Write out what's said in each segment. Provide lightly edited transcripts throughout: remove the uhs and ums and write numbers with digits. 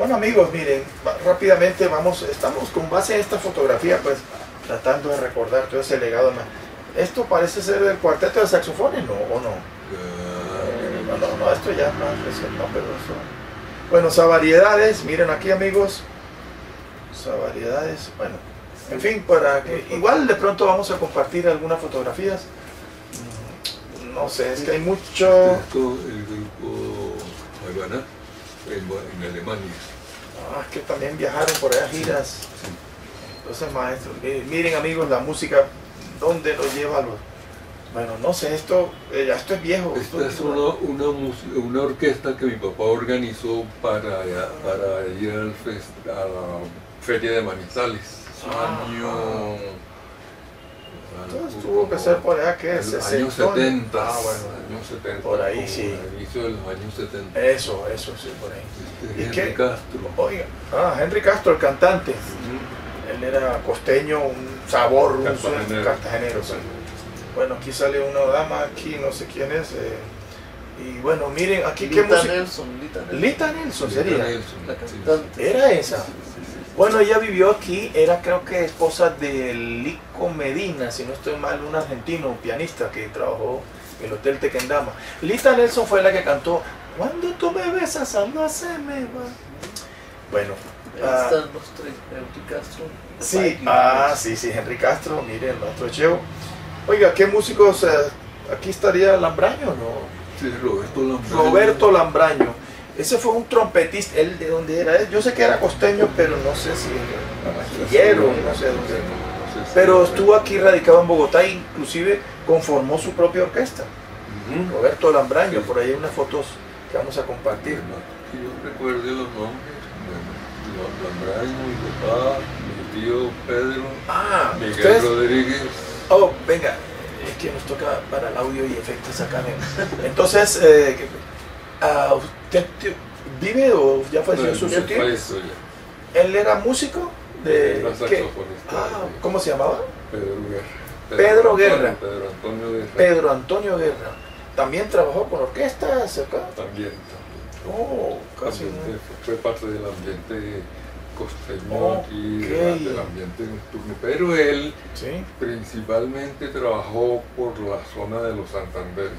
Bueno amigos, miren, rápidamente estamos con base en esta fotografía, pues tratando de recordar todo ese legado. ¿Esto parece ser el cuarteto de saxofones, no? ¿O no? No, esto ya más recién, no, pero eso. Bueno, Variedades, miren aquí amigos, Variedades, bueno, en fin, para que igual de pronto vamos a compartir algunas fotografías. No sé, es que hay mucho. Esto, el grupo Havana en Alemania. Es que también viajaron por allá giras. Sí. Entonces, maestros, miren amigos, la música, ¿dónde lo lleva los? Bueno, no sé, esto es viejo. Esta es una orquesta que mi papá organizó para ir a la Feria de Manizales. Entonces tuvo que ser por allá, ¿qué es? Años 70. Bueno, años 70. por ahí sí. Al inicio de los años 70. Eso, sí, por ahí. Henry Castro. Oiga, Henry Castro, el cantante. Él era costeño, un sabor, un cartagenero. Sí. Bueno, aquí sale una dama, aquí no sé quién es. Y bueno, miren, aquí qué música. Lita Nelson sería. La cantante. Era esa. Bueno, ella vivió aquí, era creo que esposa de Lico Medina, si no estoy mal, un argentino, un pianista que trabajó en el Hotel Tequendama. Lita Nelson fue la que cantó "Cuando tú me besas, algo se me va". Bueno. Están los tres, Henry Castro. Sí, sí, Henry Castro, miren, nuestro Cheo. Oiga, ¿qué músicos? Aquí estaría Lambraño, ¿no? Sí, Roberto Lambraño. Roberto Lambraño. Ese fue un trompetista, él de dónde era, yo sé que era costeño, pero no sé si era no sé dónde. Pero estuvo aquí radicado en Bogotá e inclusive conformó su propia orquesta. Roberto Lambraño, por ahí hay unas fotos que vamos a compartir. Que yo recuerde los nombres. Lambraño, mi papá, mi tío Pedro, Miguel ¿ustedes? Rodríguez. Oh, venga, es que nos toca para el audio y efectos acá. Entonces, ¿usted vive o ya falleció su tío? Falleció ya. ¿Él era músico? ¿Cómo se llamaba? Pedro Guerra. Guerra. Pedro Antonio Guerra. Pedro Antonio Guerra. ¿También trabajó con orquestas acá? También. Oh, casi También fue parte del ambiente costeño aquí, del ambiente nocturno. Pero él principalmente trabajó por la zona de los Santanderes.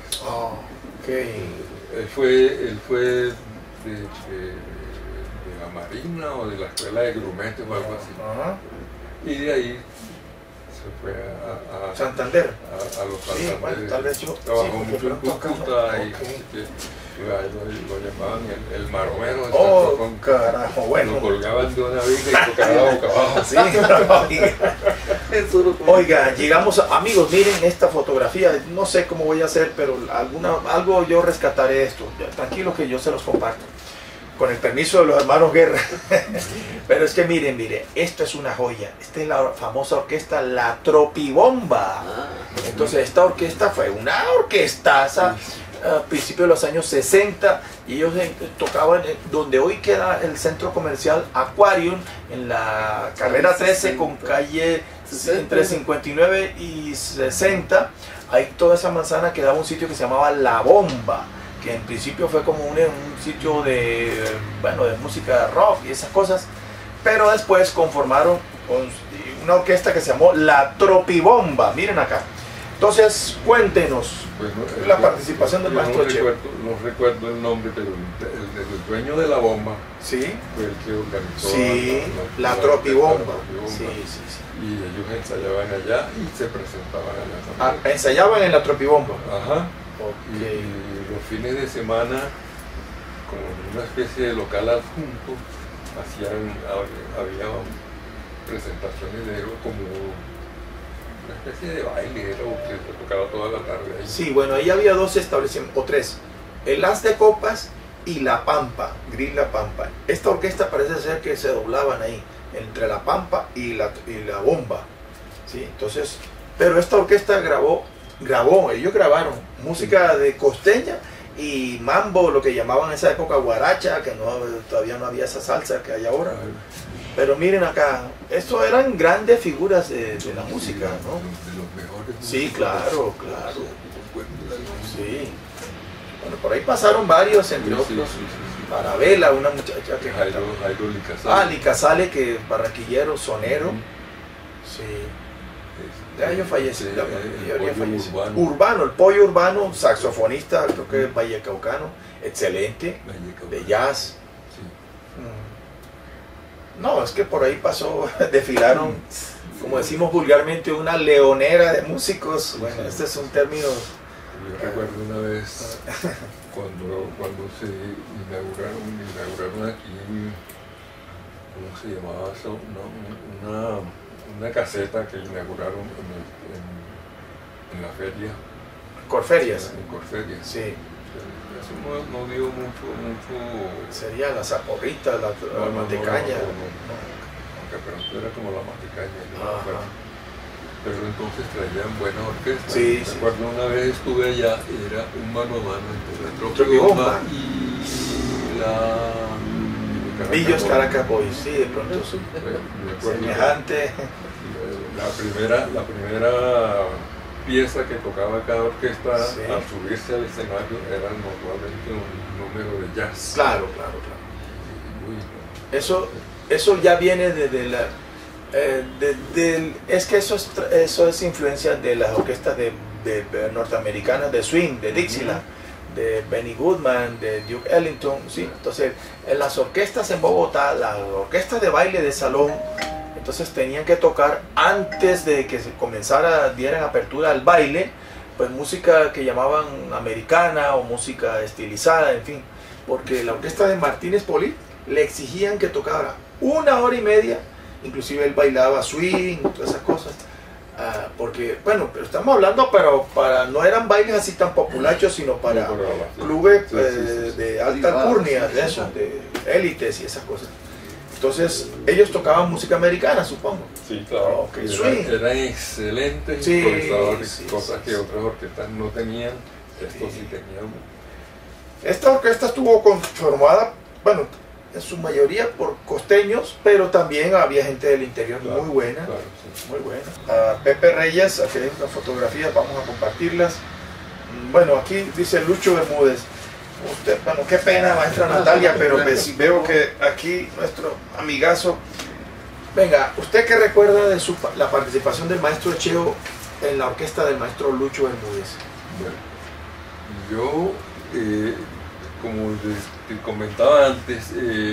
Él fue de la Marina o de la Escuela de Grumetes o algo así. Y de ahí se fue a Santander. A los Santanderes. Sí, bueno, tal vez yo trabajó mucho en Cúcuta y lo llamaban el maromero. Carajo, bueno. Lo colgaban de una viga y tocaba boca abajo. Oiga, llegamos amigos, miren esta fotografía, no sé cómo voy a hacer, pero algo yo rescataré de esto. Tranquilo que yo se los comparto. Con el permiso de los hermanos Guerra. Pero es que miren, esto es una joya. Esta es la famosa orquesta La Tropibomba. Entonces esta orquesta fue una orquestaza a principios de los años 60 y ellos tocaban donde hoy queda el centro comercial Aquarium, en la carrera 13 con calle entre 59 y 60. Ahí toda esa manzana quedaba un sitio que se llamaba La Bomba, que en principio fue como un sitio de música rock y esas cosas, pero después conformaron una orquesta que se llamó La Tropibomba. Miren acá. Entonces, cuéntenos la participación del maestro Cheo. No recuerdo el nombre, pero el dueño de la bomba fue el que organizó la Tropibomba. Y ellos ensayaban allá y se presentaban allá también. Ensayaban en la Tropibomba. Y los fines de semana, como en una especie de local adjunto, había presentaciones de ellos como una especie de baile, que se tocaba toda la tarde ahí. Sí, bueno, ahí había dos establecimientos, o tres: el As de Copas y La Pampa, Grill La Pampa. Esta orquesta parece ser que se doblaban ahí, entre La Pampa y la Bomba. ¿Sí? Entonces, pero esta orquesta ellos grabaron música de costeña y mambo, lo que llamaban en esa época guaracha, que todavía no había esa salsa que hay ahora. Pero miren acá, estos eran grandes figuras de la música, ¿no? De los mejores. Sí, claro. Sí. Bueno, por ahí pasaron varios, entre otros. Marabela, una muchacha que Jairo Licasale. Ah, Licasale, que es barranquillero, sonero. Sí. Ya ellos fallecieron. Urbano, el pollo urbano, saxofonista, creo que es vallecaucano, excelente, de jazz. No, es que por ahí pasó, desfilaron, como decimos vulgarmente, una leonera de músicos. Bueno, este es un término. Yo recuerdo una vez cuando se inauguraron aquí, ¿cómo se llamaba eso? Una caseta que inauguraron en la feria. Corferias. En Corferias. Sí. Eso no dio mucho. Sería la zaporrita, la mantecaña. Aunque pronto era como la mantecaña. Pero entonces traían buena orquesta. Sí, recuerdo una vez estuve allá, era un mano a mano entre Bomba y la Villos Caracas Boys, sí, de pronto semejante. La primera pieza que tocaba cada orquesta al subirse al escenario era normalmente un número de jazz. Claro. Eso ya viene desde la... es que eso es influencia de las orquestas de norteamericanas de swing, de Dixieland, de Benny Goodman, de Duke Ellington, ¿sí? Entonces, en las orquestas en Bogotá, las orquestas de baile de salón, entonces tenían que tocar antes de que se dieran apertura al baile, pues música que llamaban americana o música estilizada, en fin, porque la orquesta de Martínez Poli le exigían que tocara 1 hora y media. Inclusive él bailaba swing, todas esas cosas, porque, bueno, pero estamos hablando, pero no eran bailes así tan populachos, sino para clubes de alta alcurnia, de élites y esas cosas. Entonces, ellos tocaban música americana, supongo. Sí, claro. Eran excelentes improvisadores, cosas que otras orquestas no tenían, estos sí tenían. Esta orquesta estuvo conformada, bueno, en su mayoría por costeños, pero también había gente del interior muy buena, muy buena. Pepe Reyes, aquí hay unas fotografías, vamos a compartirlas. Bueno, aquí dice Lucho Bermúdez. Usted, bueno, qué pena, maestra Natalia, pero pues veo que aquí nuestro amigazo. Venga, ¿usted qué recuerda de la participación del maestro Echeo en la orquesta del maestro Lucho Bermúdez? Bueno, yo, como te comentaba antes,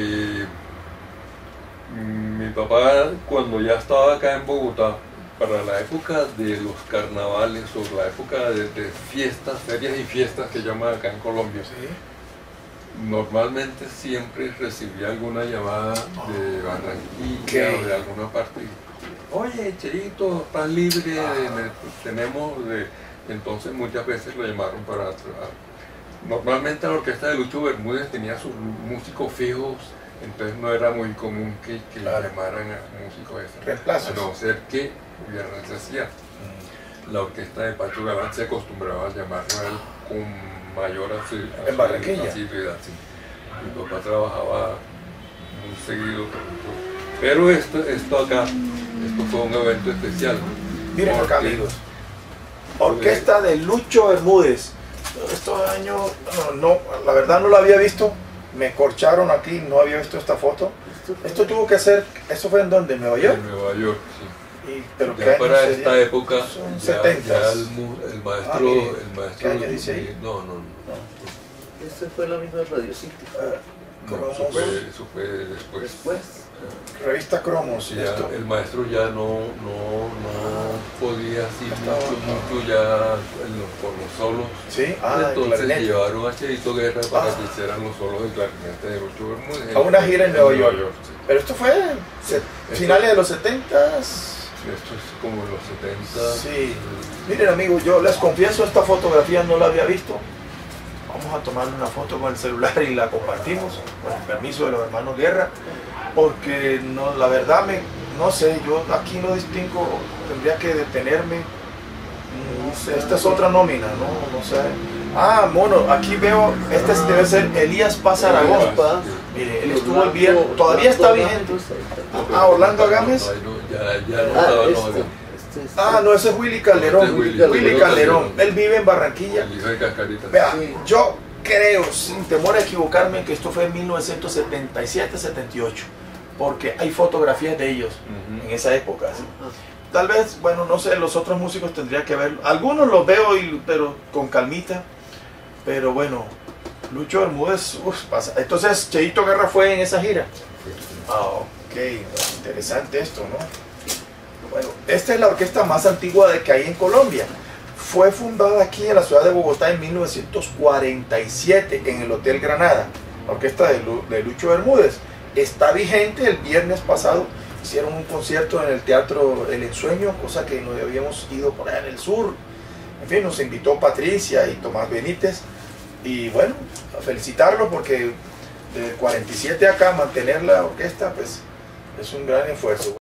mi papá, cuando ya estaba acá en Bogotá, para la época de los carnavales o la época de fiestas, ferias y fiestas que llaman acá en Colombia, normalmente siempre recibía alguna llamada de Barranquilla o de alguna parte. Oye, Cheito, ¿estás libre? Entonces muchas veces lo llamaron para... Normalmente la orquesta de Lucho Bermúdez tenía sus músicos fijos, entonces no era muy común que llamaran a músicos reemplazos, a no ser que hubiera necesidad. La orquesta de Pacho Galán se acostumbraba a llamarlo a él con mayor asiduidad. Sí. Mi papá trabajaba muy seguido, pero esto fue un evento especial. Miren acá, amigos, orquesta de Lucho Bermúdez. Estos años, no, la verdad no lo había visto, me corcharon aquí, no había visto esta foto. Esto tuvo que ser, ¿esto fue en dónde? ¿En Nueva York? En Nueva York, sí. Pero ya para esta época, son ya el maestro... ¿Qué año dice ahí? No. Esta fue la misma Radio City. No, eso fue después. Revista Cromos. Sí, el maestro ya no podía así mucho ya con los solos. ¿Sí? Entonces llevaron a Cheito Guerra para que hicieran los solos de clarinete de Lucho Bermúdez. A una gira en Nueva York. Sí. Pero esto fue finales de los 70s. Esto es como los 70. Sí. Miren, amigos, yo les confieso, esta fotografía no la había visto. Vamos a tomar una foto con el celular y la compartimos con el permiso de los hermanos Guerra, porque no, la verdad no sé, yo aquí no distingo, tendría que detenerme. No sé, esta es otra nómina, no sé. Mono, aquí veo, debe ser Elías Paz Aragón. Mire, él estuvo el viernes, todavía está vigente. Orlando Gámez. Ya no estaba. No, ese es Willy Calderón. Willy Calderón. Él vive en Barranquilla. El hijo de Cascarita. Vea, yo creo, sin temor a equivocarme, que esto fue en 1977-78, porque hay fotografías de ellos en esa época. ¿Sí? Tal vez, bueno, no sé, los otros músicos tendría que verlo. Algunos los veo, pero con calmita. Pero bueno, Lucho Bermúdez, pasa. Entonces, Cheito Guerra fue en esa gira. Ok, interesante esto, ¿no? Bueno, esta es la orquesta más antigua que hay en Colombia. Fue fundada aquí en la ciudad de Bogotá en 1947 en el Hotel Granada. La orquesta de Lucho Bermúdez. Está vigente. El viernes pasado hicieron un concierto en el Teatro El Ensueño, cosa que no habíamos ido por allá en el sur. En fin, nos invitó Patricia y Tomás Benítez. Y bueno, a felicitarlos porque de 47 acá mantener la orquesta pues es un gran esfuerzo.